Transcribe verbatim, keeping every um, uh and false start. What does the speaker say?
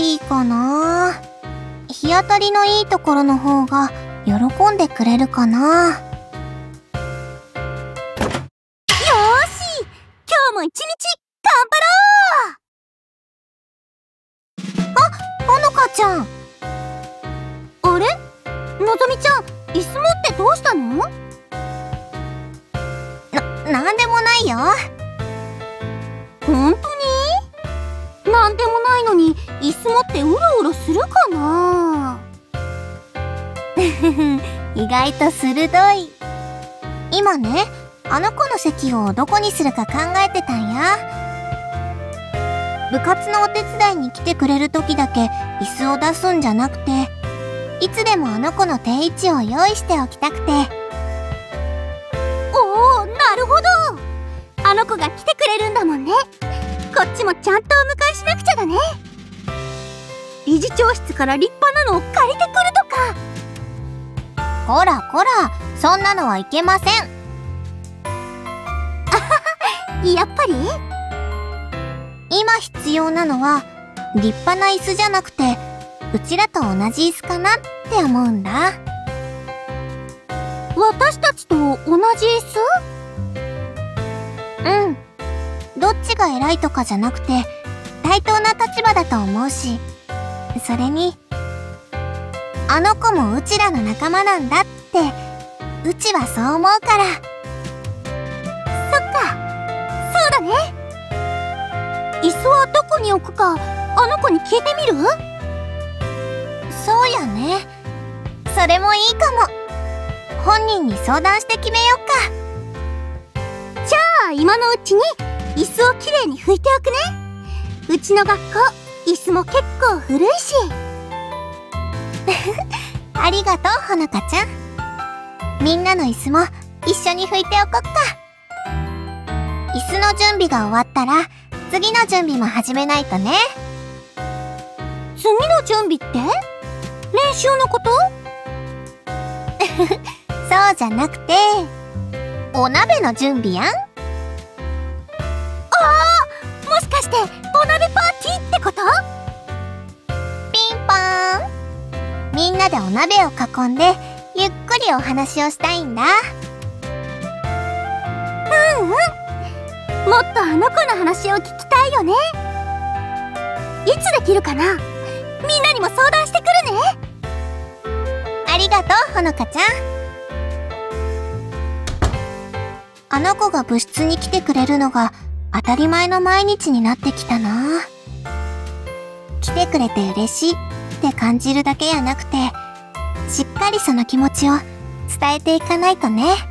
いいかな。日当たりのいいところの方が喜んでくれるかな。よーし、今日も一日頑張ろう。あ、ほのかちゃん。あれ、のぞみちゃん、椅子持ってどうしたの？な、なんでもないよ。ほんとに？なんでもないのに椅子持ってうろうろするかな？意外と鋭い。今ね、あの子の席をどこにするか考えてたんや。部活のお手伝いに来てくれる時だけ椅子を出すんじゃなくて、いつでもあの子の定位置を用意しておきたくて。おお、なるほど。あの子が来てくれるんだもんね。こっちもちゃんとお迎えしなくちゃだね。理事長室から立派なのを借りてくるとか。こらこら、そんなのはいけません。あはは、やっぱり？今必要なのは立派な椅子じゃなくて、うちらと同じ椅子かなって思うんだ。私たちと同じ椅子？うん。どっちが偉いとかじゃなくて、対等な立場だと思うし、それに、あの子もうちらの仲間なんだって、うちはそう思うから。そっか、そうだね。椅子はどこに置くか、あの子に聞いてみる？そうやね。それもいいかも。本人に相談して決めよっか。じゃあ今のうちに椅子をきれいに拭いておくね。うちの学校、椅子も結構古いし。ありがとう、ほのかちゃん。みんなの椅子も一緒に拭いておこっか。椅子の準備が終わったら、次の準備も始めないとね。次の準備って？練習のこと？そうじゃなくて、お鍋の準備やん。ああ、もしかしてお鍋パーティーってこと？ピンポーン。みんなでお鍋を囲んでゆっくりお話をしたいんだ。うんうん、もっとあの子の話を聞きたいよね。いつできるかな？みんなにも相談してくるね。ありがとう、ほのかちゃん。あの子が部室に来てくれるのが当たり前の毎日になってきたな。来てくれて嬉しいって感じるだけやなくて、しっかりその気持ちを伝えていかないとね。